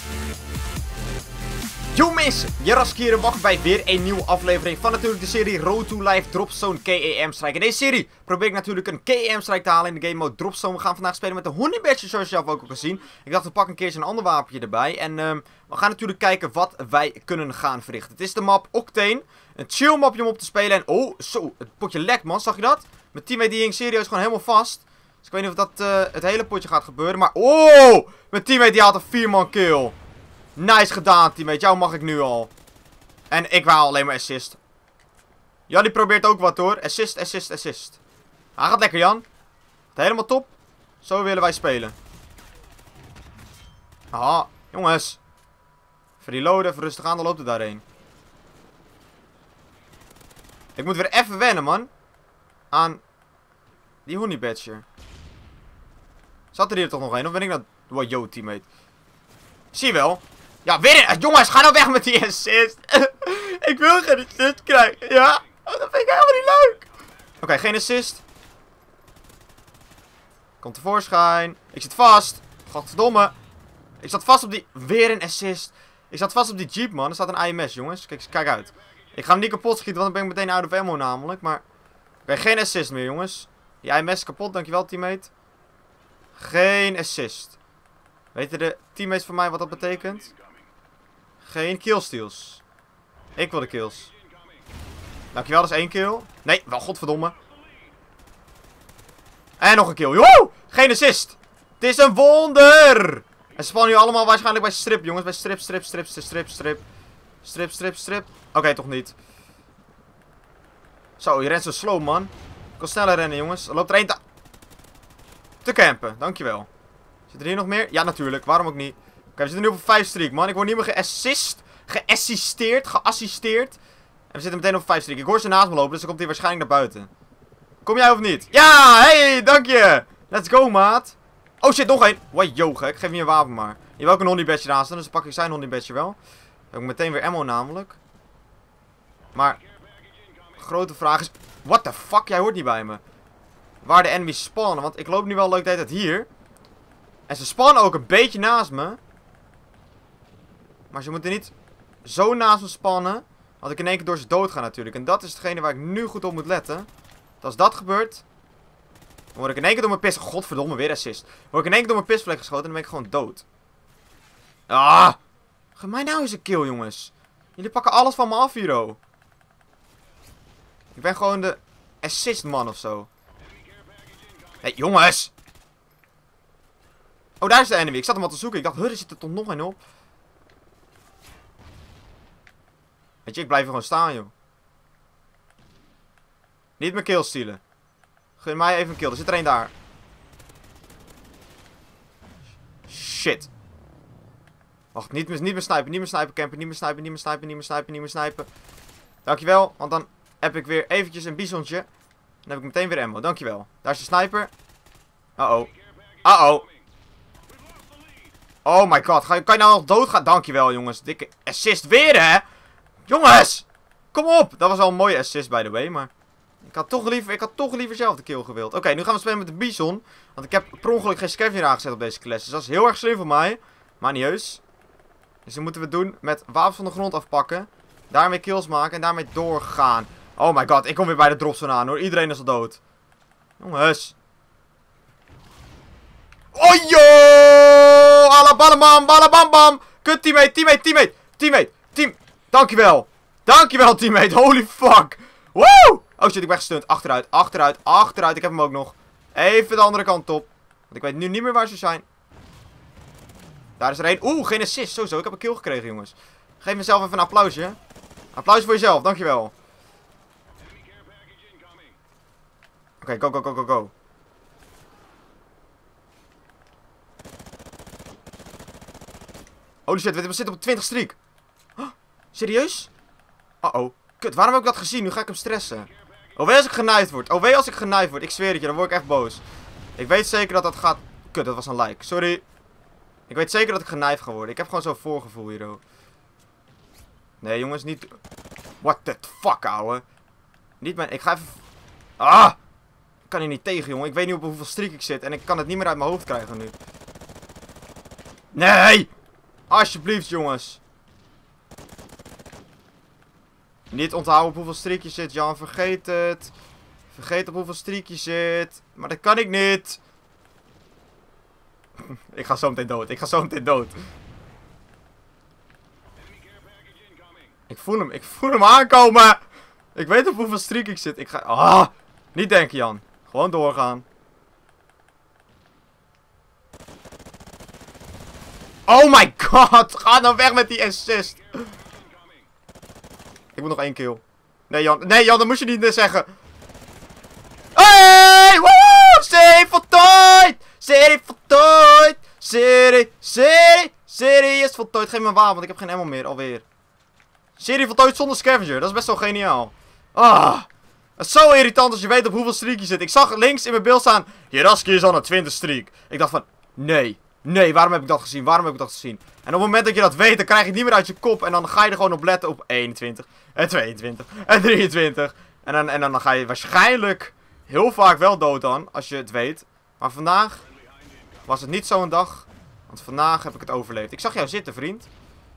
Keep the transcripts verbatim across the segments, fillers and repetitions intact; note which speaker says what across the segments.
Speaker 1: Yo mensen, Jarask hier en welkom bij weer een nieuwe aflevering van natuurlijk de serie Road to Life Dropzone K E M Strike. In deze serie probeer ik natuurlijk een K E M Strike te halen in de game mode Dropzone. We gaan vandaag spelen met de Honey Badger, zoals je zelf ook al gezien. Ik dacht we pakken een keertje een ander wapentje erbij. En um, we gaan natuurlijk kijken wat wij kunnen gaan verrichten. Het is de map Octane, een chill mapje om op te spelen. En oh, zo, het potje lekt man, zag je dat? Mijn teammate die hing serieus gewoon helemaal vast. Dus ik weet niet of dat uh, het hele potje gaat gebeuren. Maar oh, mijn teammate die had een vier man kill. Nice gedaan, teammate. Jou mag ik nu al. En ik wou alleen maar assist. Jan die probeert ook wat hoor. Assist, assist, assist. Hij gaat lekker, Jan. Gaat helemaal top. Zo willen wij spelen. Aha, jongens. Even reloaden, even rustig aan, dan loopt het daarheen. Ik moet weer even wennen, man. Aan die Honey Badger. Zat er hier toch nog een? Of ben ik dat... Wow, yo, teammate. Zie je wel. Ja, weer een... Jongens, ga nou weg met die assist. Ik wil geen assist krijgen. Ja? Oh, dat vind ik helemaal niet leuk. Oké, okay, geen assist. Komt tevoorschijn. Ik zit vast. Godverdomme. Ik zat vast op die... Weer een assist. Ik zat vast op die jeep, man. Er staat een I M S, jongens. Kijk, kijk uit. Ik ga hem niet kapot schieten, want dan ben ik meteen out of ammo namelijk. Maar... Oké, okay, geen assist meer, jongens. Die I M S is kapot, dankjewel, teammate. Geen assist. Weten de teammates van mij wat dat betekent? Geen killsteals. Ik wil de kills. Dankjewel, dat is één kill. Nee, wel godverdomme. En nog een kill. Joe! Geen assist. Het is een wonder. En ze spannen nu allemaal waarschijnlijk bij strip, jongens. Bij strip, strip, strip, strip, strip, strip. Strip, strip, strip. Oké, okay, toch niet. Zo, je rent zo slow, man. Ik kan sneller rennen, jongens. Er loopt er één te... te campen. Dankjewel. Zit er hier nog meer? Ja, natuurlijk. Waarom ook niet? Oké, okay, we zitten nu op vijf streak, man. Ik word niet meer geassist. Geassisteerd. Geassisteerd. En we zitten meteen op vijf streak. Ik hoor ze naast me lopen, dus dan komt hij waarschijnlijk naar buiten. Kom jij of niet? Ja! Hey, dank je! Let's go, maat. Oh shit, nog één. Wow, yo, gek. Geef me je wapen maar. Je wil ook een Honey Badger naast staan, dus dan pak ik zijn Honey Badger wel. Dan heb ik meteen weer ammo namelijk. Maar... grote vraag is... What the fuck? Jij hoort niet bij me. Waar de enemies spawnen, want ik loop nu wel leuk de hele tijd hier. En ze spannen ook een beetje naast me. Maar ze moeten niet zo naast me spannen. Want ik in één keer door ze dood ga natuurlijk. En dat is hetgene waar ik nu goed op moet letten. Want als dat gebeurt... Dan word ik in één keer door mijn pis... Godverdomme, weer assist. Dan word ik in één keer door mijn pisvlek geschoten en dan ben ik gewoon dood. Ah! Geef mij nou eens een kill, jongens. Jullie pakken alles van me af, hero. Ik ben gewoon de assistman of zo. Hé, hey, jongens! Oh, daar is de enemy. Ik zat hem al te zoeken. Ik dacht, huh, er zit er toch nog een op. Weet je, ik blijf er gewoon staan, joh. Niet mijn kill stealen. Gun mij even een kill. Er zit er één daar. Shit. Wacht, niet meer, niet meer snipen. Niet meer snipen, campen. Niet meer snipen, niet meer snipen, niet meer snipen, niet meer snipen. Dankjewel, want dan heb ik weer eventjes een bisontje. Dan heb ik meteen weer ammo. Dankjewel. Daar is de sniper. Uh-oh. Uh-oh. Oh my god, kan je, kan je nou nog doodgaan? Dankjewel, jongens. Dikke assist weer, hè? Jongens! Kom op! Dat was al een mooie assist, by the way, maar... Ik had toch liever, ik had toch liever zelf de kill gewild. Oké, okay, nu gaan we spelen met de bison. Want ik heb per ongeluk geen scavenger aangezet op deze class. Dus dat is heel erg slim van mij. Maar niet heus. Dus dan moeten we het doen met wapens van de grond afpakken. Daarmee kills maken en daarmee doorgaan. Oh my god, ik kom weer bij de dropzone aan, hoor. Iedereen is al dood. Jongens. Oh yo! Alabalabam, balabambam. Kut teammate, teammate, teammate, teammate, team. Dankjewel. Dankjewel teammate, holy fuck. Woe! Oh shit, ik ben gestunt. Achteruit, achteruit, achteruit. Ik heb hem ook nog. Even de andere kant op. Want ik weet nu niet meer waar ze zijn. Daar is er één. Oeh, geen assist. Sowieso, ik heb een kill gekregen, jongens. Geef mezelf even een applausje. Applaus voor jezelf, dankjewel. Oké, okay, go, go, go, go, go. Holy shit, we zitten op twintig streak. Huh? Serieus? Uh-oh. Kut, waarom heb ik dat gezien? Nu ga ik hem stressen. Oh, wee als ik genaaid word. Oh, wee als ik genaaid word. Ik zweer het je, dan word ik echt boos. Ik weet zeker dat dat gaat... Kut, dat was een like. Sorry. Ik weet zeker dat ik genaaid ga worden. Ik heb gewoon zo'n voorgevoel hier, hoor. Nee, jongens, niet... What the fuck, ouwe. Niet mijn... Ik ga even... Ah! Ik kan hier niet tegen, jongen. Ik weet niet op hoeveel streak ik zit. En ik kan het niet meer uit mijn hoofd krijgen nu. Nee! Alsjeblieft, jongens. Niet onthouden op hoeveel streak je zit, Jan. Vergeet het. Vergeet op hoeveel streak je zit. Maar dat kan ik niet. Ik ga zo meteen dood. Ik ga zo meteen dood. Ik voel hem. Ik voel hem aankomen. Ik weet op hoeveel streak ik zit. Ik ga... Ah! Niet denken, Jan. Gewoon doorgaan. Oh my god. Ga nou weg met die assist. Ik moet nog één kill. Nee, Jan. Nee, Jan. Dat moest je niet zeggen. Hey! Woe! Serie voltooid! Serie voltooid! Serie, serie, serie is voltooid. Geef me een wapen, want ik heb geen ammo meer, alweer. Serie voltooid zonder scavenger. Dat is best wel geniaal. Ah. Het is zo irritant als je weet op hoeveel streak je zit. Ik zag links in mijn beeld staan. Hiraski is al een twintig streak. Ik dacht van, nee. Nee, waarom heb ik dat gezien? Waarom heb ik dat gezien? En op het moment dat je dat weet, dan krijg je het niet meer uit je kop. En dan ga je er gewoon op letten op eenentwintig. En tweeëntwintig. En drieëntwintig. En dan, en dan ga je waarschijnlijk heel vaak wel dood dan. Als je het weet. Maar vandaag was het niet zo'n dag. Want vandaag heb ik het overleefd. Ik zag jou zitten, vriend.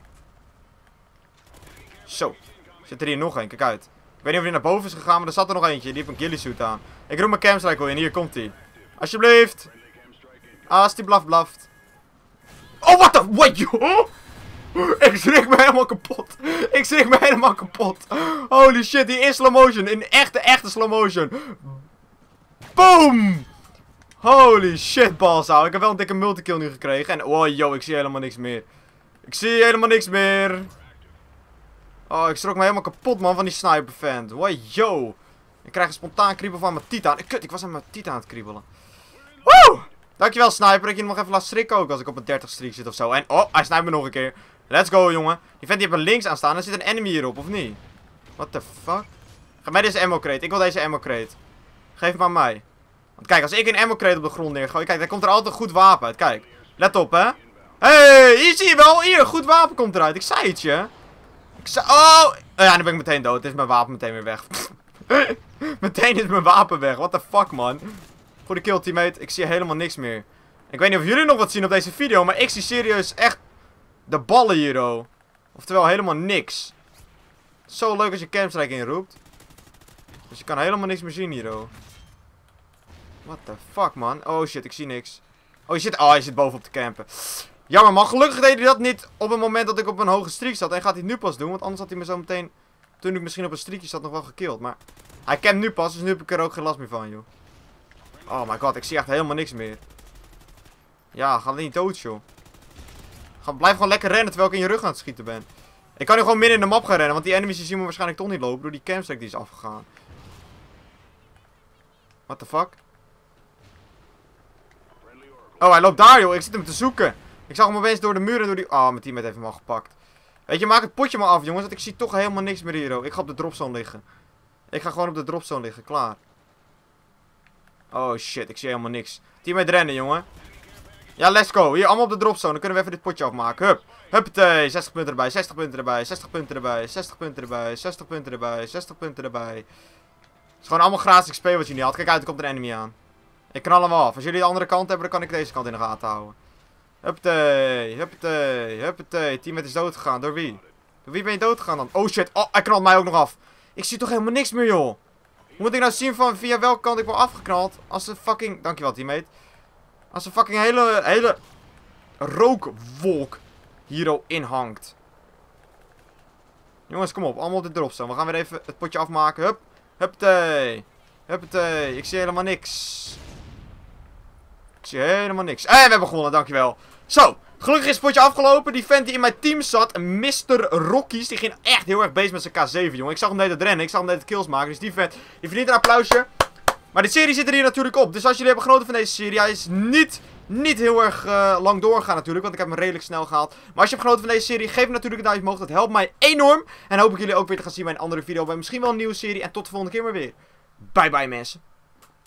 Speaker 1: Zo. Zit er hier nog een? Kijk uit. Ik weet niet of hij naar boven is gegaan, maar er zat er nog eentje. Die heeft een ghillie suit aan. Ik roep mijn camstrike al in. Hier komt hij. Alsjeblieft. Als die blaf blaft. Oh, what the... What, joh? Ik schrik me helemaal kapot. Ik schrik me helemaal kapot. Holy shit, die is slow motion. In echte, echte slow motion. Boom. Holy shit, balzouw. Ik heb wel een dikke multikill nu gekregen. En oh, yo, ik zie helemaal niks meer. Ik zie helemaal niks meer. Oh, ik schrok me helemaal kapot, man, van die sniper vent. Wow, yo. Ik krijg een spontaan kriebel van mijn titan. Kut, ik was aan mijn titan aan het kriebelen. Woe! Dankjewel, sniper. Dat je nog even laat schrikken ook als ik op een dertig streak zit of zo. En, oh, hij snijpt me nog een keer. Let's go, jongen. Die vent die heeft er links aan staan. Er zit een enemy hierop, of niet? What the fuck? Geef mij deze ammo crate. Ik wil deze ammo crate. Geef hem aan mij. Want kijk, als ik een ammo crate op de grond neergooi, kijk, dan komt er altijd een goed wapen uit. Kijk, let op, hè. Hey, hier zie je wel. Hier, een goed wapen komt eruit. Ik zei het je. Ik zei... Oh! Ja, nu ben ik meteen dood. Is mijn wapen meteen weer weg. Meteen is mijn wapen weg. What the fuck, man. Goede kill, teammate. Ik zie helemaal niks meer. Ik weet niet of jullie nog wat zien op deze video, maar ik zie serieus echt de ballen hier, oh. Oftewel helemaal niks. Zo leuk als je camstrike inroept. Dus je kan helemaal niks meer zien hier, oh. What the fuck, man. Oh shit, ik zie niks. Oh, je zit, oh, je zit bovenop te campen. Jammer, man. Gelukkig deed hij dat niet op het moment dat ik op een hoge streak zat. En gaat hij het nu pas doen, want anders had hij me zo meteen, toen ik misschien op een streakje zat, nog wel gekillt. Maar hij campt nu pas, dus nu heb ik er ook geen last meer van, joh. Oh my god, ik zie echt helemaal niks meer. Ja, ga niet dood, joh. Ga, blijf gewoon lekker rennen terwijl ik in je rug aan het schieten ben. Ik kan nu gewoon midden in de map gaan rennen, want die enemies die zien me waarschijnlijk toch niet lopen door die campstrike die is afgegaan. What the fuck? Oh, hij loopt daar, joh. Ik zit hem te zoeken. Ik zag hem opeens door de muren en door die... Oh, mijn teammate heeft hem al gepakt. Weet je, maak het potje maar af, jongens, want ik zie toch helemaal niks meer hier, oh. Ik ga op de dropzone liggen. Ik ga gewoon op de dropzone liggen, klaar. Oh shit, ik zie helemaal niks. Teammate rennen, jongen. Ja, let's go. Hier, allemaal op de dropzone. Dan kunnen we even dit potje afmaken. Hup. Huppatee. zestig punten erbij. zestig punten erbij. zestig punten erbij. zestig punten erbij. zestig punten erbij. zestig punten erbij. Het is gewoon allemaal gratis X P wat je niet had. Kijk uit, er komt een enemy aan. Ik knal hem af. Als jullie de andere kant hebben, dan kan ik deze kant in de gaten houden. Huppatee. Huppatee. Huppatee. Teammate is dood gegaan. Door wie? Door wie ben je dood gegaan dan? Oh shit. Oh, hij knalt mij ook nog af. Ik zie toch helemaal niks meer, joh. Hoe moet ik nou zien van via welke kant ik word afgeknald? Als de fucking... Dankjewel, teammate. Als een fucking hele, hele rookwolk hier al in hangt. Jongens, kom op. Allemaal op de dropzone. We gaan weer even het potje afmaken. Hup. Huppatee. Huppatee. Ik zie helemaal niks. Ik zie helemaal niks. En we hebben gewonnen, dankjewel. Zo. Gelukkig is het potje afgelopen. Die vent die in mijn team zat, mister Rockies, die ging echt heel erg bezig met zijn K zeven, jongen. Ik zag hem net het rennen. Ik zag hem net het kills maken. Dus die vent, die verdient een applausje. Maar de serie zit er hier natuurlijk op. Dus als jullie hebben genoten van deze serie, hij is niet, niet heel erg uh, lang doorgaan natuurlijk. Want ik heb hem redelijk snel gehaald. Maar als je hebt genoten van deze serie, geef hem natuurlijk een duimpje omhoog. Dat helpt mij enorm. En hoop ik jullie ook weer te gaan zien bij een andere video. Bij misschien wel een nieuwe serie. En tot de volgende keer maar weer. Bye bye mensen.